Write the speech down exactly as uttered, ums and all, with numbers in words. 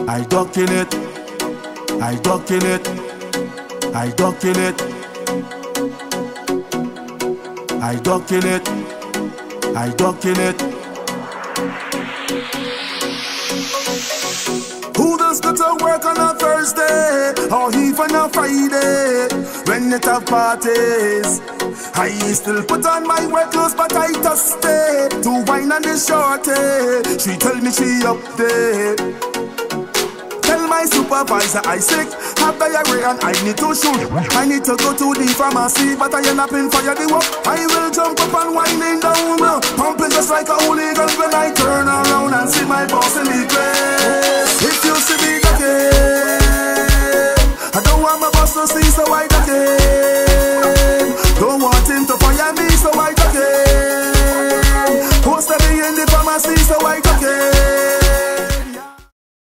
I duck in it, I duck in it, I duck in it, I duck in it, I duck in it. Who does go to work on a Thursday or even a Friday when it have parties? I still put on my work clothes, but I just stay to wine on the shorty. She tell me she up there. Tell my supervisor I sick, have diarrhea and I need to shoot. I need to go to the pharmacy, but I end up in fire the walk. I will jump up and winding down, pumping just like a hooligan when I turn around and see my boss in the place.